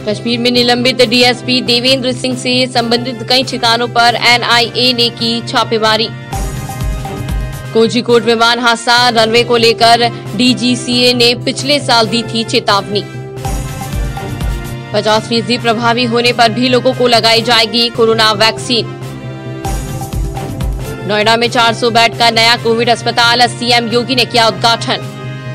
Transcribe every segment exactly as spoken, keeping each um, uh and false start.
कश्मीर में निलंबित डीएसपी देवेंद्र सिंह से संबंधित कई ठिकानों पर एनआईए ने की छापेमारी। कोझिकोड विमान हादसा, रनवे को लेकर डीजीसीए ने पिछले साल दी थी चेतावनी। पचास फीसदी प्रभावी होने पर भी लोगों को लगाई जाएगी कोरोना वैक्सीन। नोएडा में चार सौ बेड का नया कोविड अस्पताल, सीएम योगी ने किया उद्घाटन।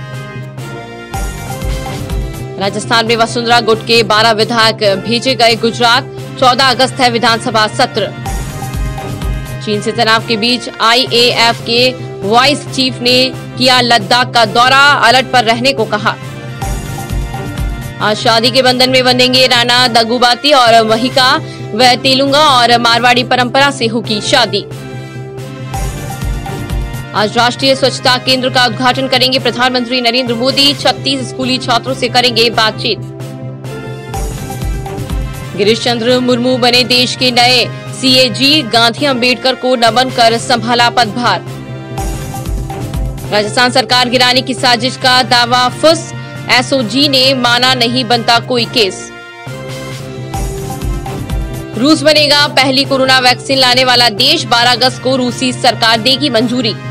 राजस्थान में वसुंधरा गुट के बारह विधायक भेजे गए गुजरात, चौदह अगस्त है विधानसभा सत्र। चीन से तनाव के बीच आईएएफ के वाइस चीफ ने किया लद्दाख का दौरा, अलर्ट पर रहने को कहा। आज शादी के बंधन में बंधेंगे राणा दगुबाती और महिका, व तेलुंगा और मारवाड़ी परंपरा से होगी शादी। आज राष्ट्रीय स्वच्छता केंद्र का उद्घाटन करेंगे प्रधानमंत्री नरेंद्र मोदी, छत्तीस स्कूली छात्रों से करेंगे बातचीत। गिरीश चंद्र मुर्मू बने देश के नए सीएजी, गांधी अंबेडकर को नमन कर संभाला पदभार। राजस्थान सरकार गिराने की साजिश का दावा फुस, एसओजी ने माना नहीं बनता कोई केस। रूस बनेगा पहली कोरोना वैक्सीन लाने वाला देश, बारह अगस्त को रूसी सरकार देगी मंजूरी।